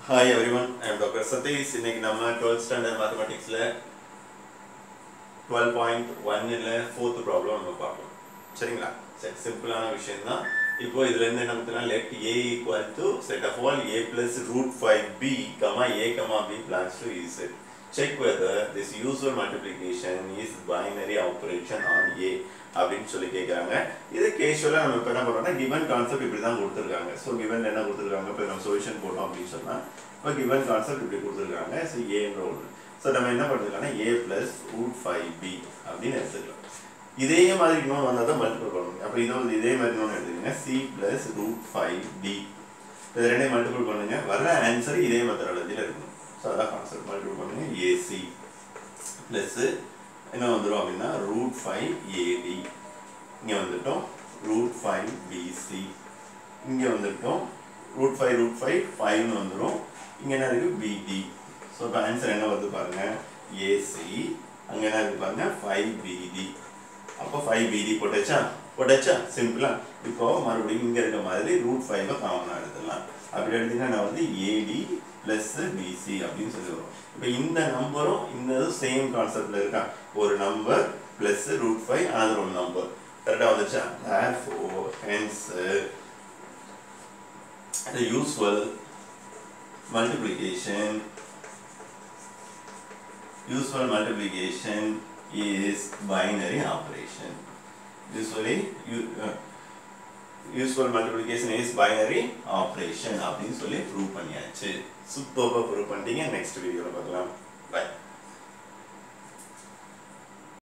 Hi everyone, I am Dr. Satish. இன்னைக்கு நம்ம 12th standard mathematics ல 12.1 ல 4th problem நம்ம பார்ப்போம். சரிங்களா? சரி சிம்பிளான விஷயம் தான். இப்போ இதுல இருந்து என்ன பண்றோம்னா let a equal to set of all a plus root 5b, a, b belongs to z. Check whether this usual multiplication is binary operation on a அப்படினு சொல்லி கேக்குறாங்க. இது கேஷுவலா நம்ம இப்ப என்ன பண்றோம்னா given concept இப்படி தான் கொடுத்திருக்காங்க. சோ given என்ன கொடுத்திருக்காங்க இப்ப நம்ம சொல்யூஷன் போட்டோம் அப்படி சொன்னா இப்ப given concept இப்படி கொடுத்திருக்காங்க. சோ a ன்ற ஒன்று. சோ நம்ம என்ன பண்றோம்னா a plus root 5b அப்படினு எடுத்துக்கலாம். இதே மாதிரி இன்னொரு வந்தா தான் மல்டிபிள் பண்ணணும். அப்ப இதே மாதிரி இன்னொரு எடுத்துக்கங்க c plus root 5d. இத ரெண்டையும் மல்டிபிள் பண்ணுங்க. வர ஆன்சர் இதே மெத்தடாலஜில இருக்கும். சோ அத கான்செப்ட் மல்டிபிள் பண்ணுங்க ac plus என்ன வந்துரும் அப்படினா root 5ad. இங்க வந்துட்டோம் root 5bc. இங்க வந்துட்டோம் root 5 5 ன்னு வந்துரும். இங்க என்ன இருக்கு bd. சோ இப்ப ஆன்சர் என்ன வருது பாருங்க ac. அங்க என்ன இருக்கு பாருங்க 5bd. அப்ப 5bd போட்டாச்சா சிம்பிளா. இப்போ மறுபடியும் இங்க இருக்க மாதிரி root 5 காமனா எடுத்துடலாம். அப்படி எடுத்தீங்கன்னா நான் வந்து ad plus bc அப்படினு சொல்லுவோம். இப்போ இந்த நம்பரும் இந்த சேம் கான்செப்ட்ல இருக்கா. ஒரு number plus root 5 another one number. கரெக்ட்டா வந்துச்சா? Therefore hence the usual multiplication is binary operation. Usual multiplication is binary operation அப்படின்னு சொல்லி ப்ரூவ் பண்ணியாச்சு. சூப்பரா ப்ரூவ் பண்ணிட்டீங்க. நெக்ஸ்ட் வீடியோல பார்க்கலாம். பை.